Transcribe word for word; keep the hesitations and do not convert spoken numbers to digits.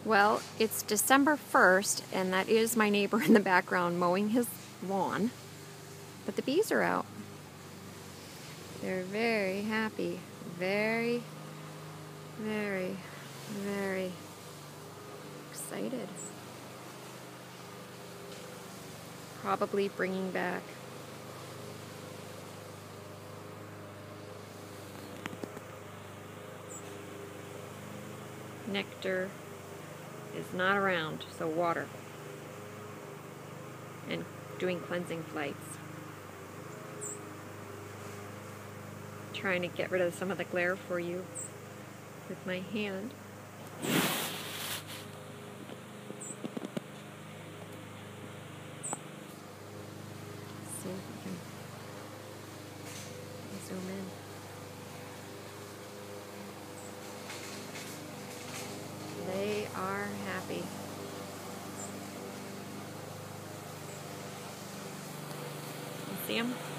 Well, it's December first, and that is my neighbor in the background mowing his lawn. But the bees are out. They're very happy. Very, very, very excited. Probably bringing back nectar. Is not around, so water. And doing cleansing flights. Trying to get rid of some of the glare for you with my hand. See if we can zoom in. They are happy. You see them?